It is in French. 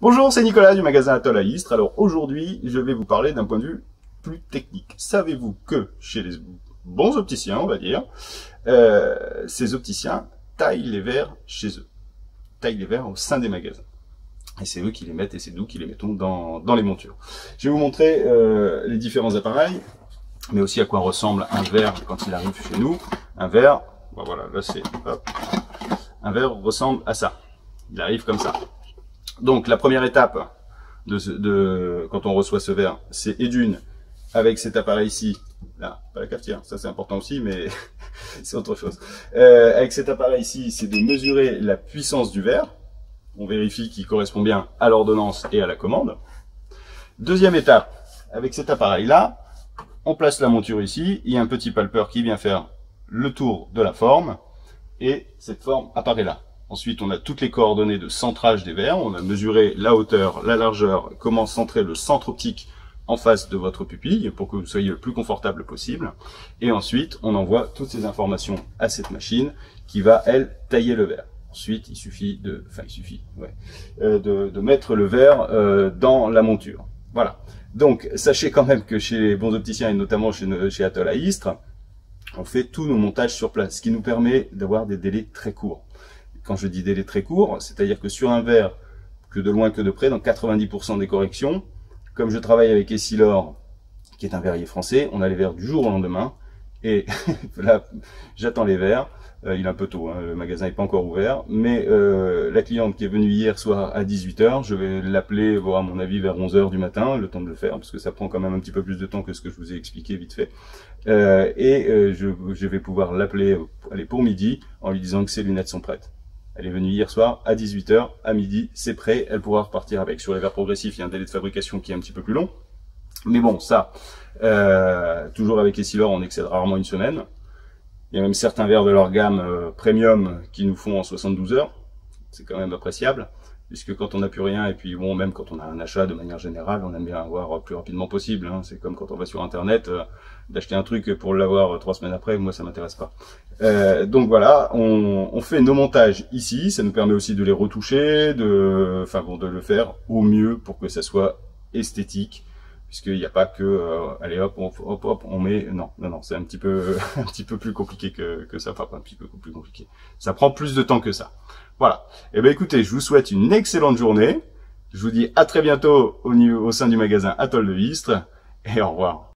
Bonjour, c'est Nicolas du magasin Atoll à Istres. Alors aujourd'hui, je vais vous parler d'un point de vue plus technique. Savez-vous que chez les bons opticiens, on va dire, ces opticiens taillent les verres chez eux, taillent les verres au sein des magasins. Et c'est eux qui les mettent et c'est nous qui les mettons dans les montures. Je vais vous montrer les différents appareils, mais aussi à quoi ressemble un verre quand il arrive chez nous. Un verre, bon voilà, là c'est, hop, un verre ressemble à ça. Il arrive comme ça. Donc la première étape quand on reçoit ce verre, c'est d'une avec cet appareil ici, là, pas la cafetière, ça c'est important aussi, mais c'est autre chose. Avec cet appareil ici, c'est de mesurer la puissance du verre. On vérifie qu'il correspond bien à l'ordonnance et à la commande. Deuxième étape, avec cet appareil-là, on place la monture ici, il y a un petit palpeur qui vient faire le tour de la forme, et cette forme apparaît là. Ensuite, on a toutes les coordonnées de centrage des verres, on a mesuré la hauteur, la largeur, comment centrer le centre optique en face de votre pupille pour que vous soyez le plus confortable possible. Et ensuite, on envoie toutes ces informations à cette machine qui va, elle, tailler le verre. Ensuite, il suffit de mettre le verre dans la monture. Voilà. Donc, sachez quand même que chez les bons opticiens et notamment chez Atoll à Istres, on fait tous nos montages sur place, ce qui nous permet d'avoir des délais très courts. Quand je dis délai très court, c'est-à-dire que sur un verre, que de loin que de près, dans 90% des corrections, comme je travaille avec Essilor, qui est un verrier français, on a les verres du jour au lendemain, et là, j'attends les verres, il est un peu tôt, hein, le magasin n'est pas encore ouvert, mais la cliente qui est venue hier soir à 18 h, je vais l'appeler, voir à mon avis vers 11 h du matin, le temps de le faire, parce que ça prend quand même un petit peu plus de temps que ce que je vous ai expliqué vite fait, je vais pouvoir l'appeler pour midi, en lui disant que ses lunettes sont prêtes. Elle est venue hier soir à 18 h, à midi, c'est prêt, elle pourra repartir avec. Sur les verres progressifs, il y a un délai de fabrication qui est un petit peu plus long. Mais bon, ça, toujours avec Essilor, on excède rarement une semaine. Il y a même certains verres de leur gamme premium qui nous font en 72 heures. C'est quand même appréciable, puisque quand on n'a plus rien, et puis bon, même quand on a un achat de manière générale, on aime bien avoir plus rapidement possible. Hein. C'est comme quand on va sur Internet, d'acheter un truc pour l'avoir 3 semaines après, moi ça m'intéresse pas. Donc voilà, on fait nos montages ici, ça nous permet aussi de les retoucher, de le faire au mieux pour que ça soit esthétique, puisqu'il n'y a pas que, allez hop, on met, non, c'est un petit peu plus compliqué que ça, enfin pas un petit peu plus compliqué, ça prend plus de temps que ça. Voilà, et ben écoutez, je vous souhaite une excellente journée, je vous dis à très bientôt au sein du magasin Atoll de Istres, et au revoir.